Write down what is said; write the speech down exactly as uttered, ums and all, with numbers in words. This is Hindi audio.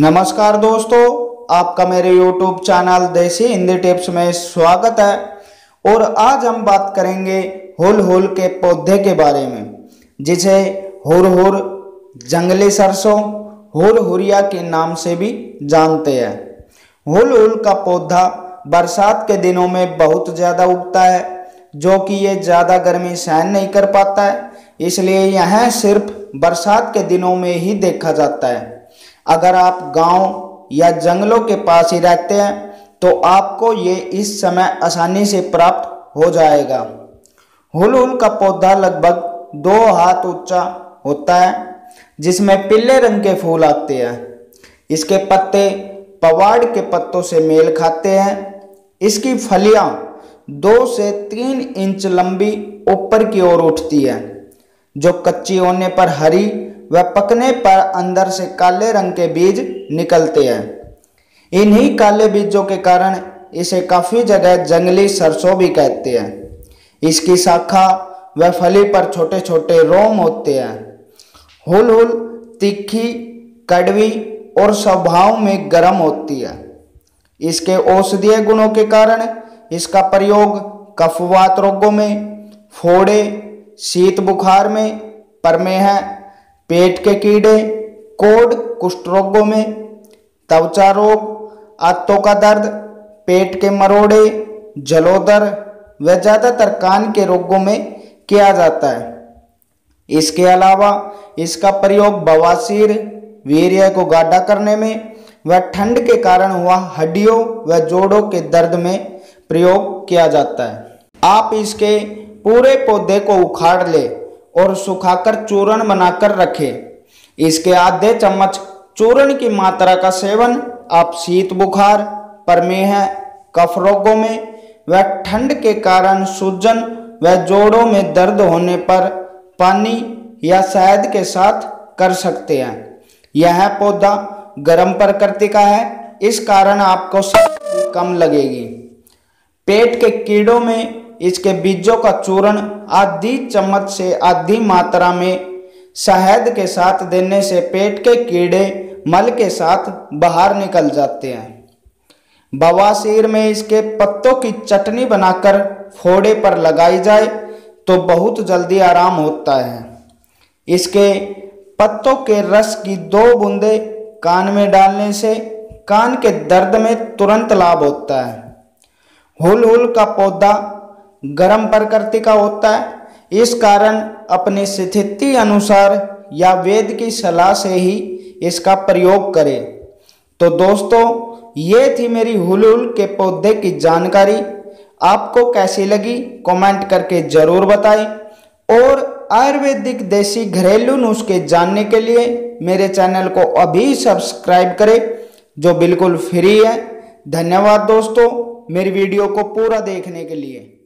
नमस्कार दोस्तों, आपका मेरे यूट्यूब चैनल देसी हिंदी टिप्स में स्वागत है। और आज हम बात करेंगे हुल हुल के पौधे के बारे में, जिसे हुरहुर, जंगली सरसों, हुरहुरिया के नाम से भी जानते हैं। हुल हुल का पौधा बरसात के दिनों में बहुत ज़्यादा उगता है, जो कि ये ज़्यादा गर्मी सहन नहीं कर पाता है, इसलिए यह सिर्फ बरसात के दिनों में ही देखा जाता है। अगर आप गांव या जंगलों के पास ही रहते हैं तो आपको ये इस समय आसानी से प्राप्त हो जाएगा। हुल हुल का पौधा लगभग दो हाथ ऊंचा होता है, जिसमें पीले रंग के फूल आते हैं। इसके पत्ते पवाड़ के पत्तों से मेल खाते हैं। इसकी फलियां दो से तीन इंच लंबी ऊपर की ओर उठती है, जो कच्ची होने पर हरी व पकने पर अंदर से काले रंग के बीज निकलते हैं। इन्हीं काले बीजों के कारण इसे काफी जगह जंगली सरसों भी कहते हैं। इसकी शाखा व फली पर छोटे छोटे रोम होते हैं। हुल हुल तीखी, कड़वी और स्वभाव में गर्म होती है। इसके औषधीय गुणों के कारण इसका प्रयोग कफवात रोगों में, फोड़े, शीत बुखार में, प्रमेह, पेट के कीड़े, कोढ़, कुष्ठ रोगों में, त्वचा रोग, आंतों का दर्द, पेट के मरोड़े, जलोदर व ज्यादातर कान के रोगों में किया जाता है। इसके अलावा इसका प्रयोग बवासीर, वीर्य को गाढ़ा करने में व ठंड के कारण हुआ हड्डियों व जोड़ों के दर्द में प्रयोग किया जाता है। आप इसके पूरे पौधे को उखाड़ ले और सुखाकर चूर्ण बनाकर रखें। इसके आधे चम्मच चूर्ण की मात्रा का सेवन आप शीत बुखार, प्रमेह, कफ रोगों में व ठंड के कारण सूजन व जोड़ों में दर्द होने पर पानी या शहद के साथ कर सकते हैं। यह पौधा गर्म प्रकृति का है, इस कारण आपको सर्दी कम लगेगी। पेट के कीड़ों में इसके बीजों का चूर्ण आधी चम्मच से आधी मात्रा में शहद के साथ देने से पेट के कीड़े मल के साथ बाहर निकल जाते हैं। बवासीर में इसके पत्तों की चटनी बनाकर फोड़े पर लगाई जाए तो बहुत जल्दी आराम होता है। इसके पत्तों के रस की दो बूंदें कान में डालने से कान के दर्द में तुरंत लाभ होता है। हुल हुल का पौधा गर्म प्रकृति का होता है, इस कारण अपनी स्थिति अनुसार या वेद की सलाह से ही इसका प्रयोग करें। तो दोस्तों, ये थी मेरी हुल हुल के पौधे की जानकारी। आपको कैसी लगी कमेंट करके जरूर बताएं। और आयुर्वेदिक देसी घरेलू नुस्खे जानने के लिए मेरे चैनल को अभी सब्सक्राइब करें, जो बिल्कुल फ्री है। धन्यवाद दोस्तों, मेरी वीडियो को पूरा देखने के लिए।